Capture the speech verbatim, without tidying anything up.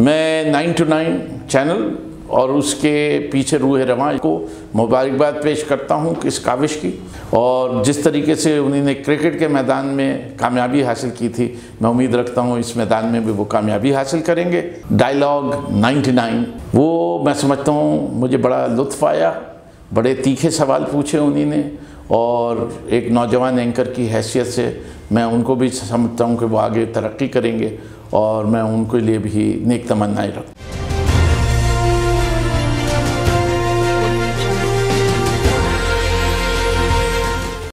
मैं nine to nine channel और उसके पीछे रूह रवां को मुबारकबाद पेश करता हूँ इस काविश की। और जिस तरीके से उन्होंने क्रिकेट के मैदान में कामयाबी हासिल की थी, मैं उम्मीद रखता हूँ इस मैदान में भी वो कामयाबी हासिल करेंगे। डायलॉग नाइन्टी नाइन वो मैं समझता हूँ मुझे बड़ा लुत्फ़ आया, बड़े तीखे सवाल पूछे उन्होंने और एक नौजवान एंकर की हैसियत से मैं उनको भी समझता हूँ कि वो आगे तरक्की करेंगे और मैं उनके लिए भी नेक तमन्नाएं रखता हूँ।